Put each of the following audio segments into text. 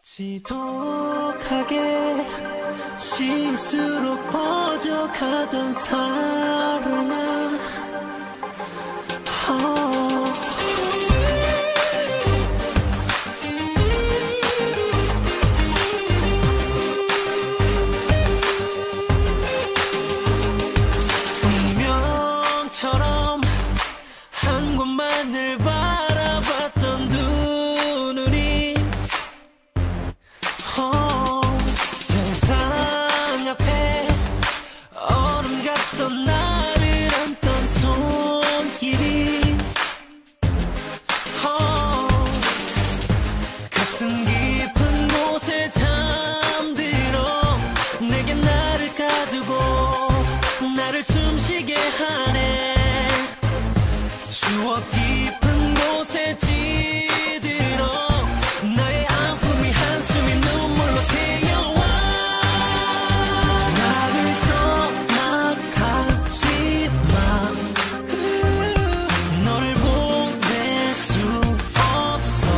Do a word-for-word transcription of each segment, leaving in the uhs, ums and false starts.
지독하게 실수로 퍼져가던 사랑아, oh. 운명처럼 한 곳만을 바라봤던 두 눈이 oh. 세상 앞에 얼음 같던 나를 안던 손길이 oh. 가슴 깊은 곳에 잠들어 내게 나를 가두고 나를 숨쉬게 하네. 추억 깊은 곳에 찌들어 나의 아픔이 한숨이 눈물로 새어와. 나를 떠나가지 마. 너를 보낼 수 없어.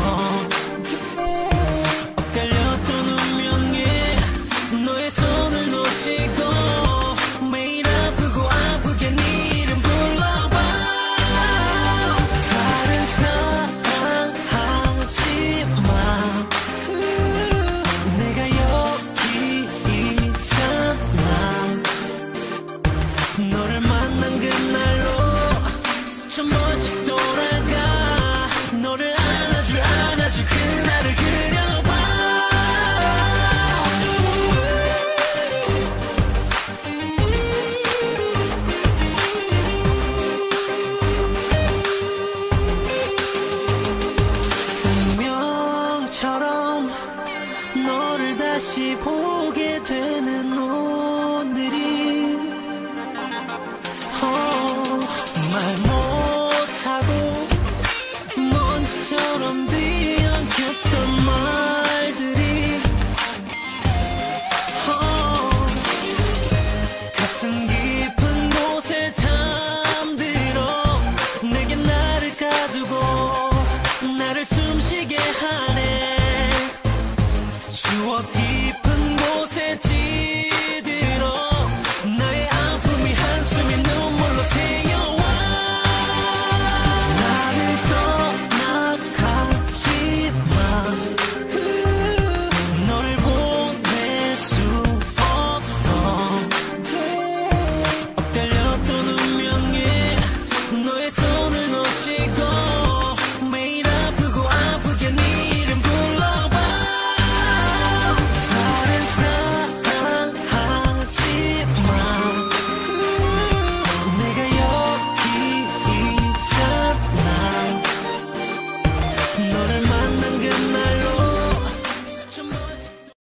엇갈렸던 운명에 너의 손을 놓치고 매일 아프고 아프게 네 이름 불러봐. 다른 사랑하지 마. 내가 여기 있잖아. 너를 만난 그날로 수천 번씩 돌아가 너를 안아줄 안아줄 그날을 그려봐. 운명처럼 너를 다시 보게 되는 오늘이 oh, 말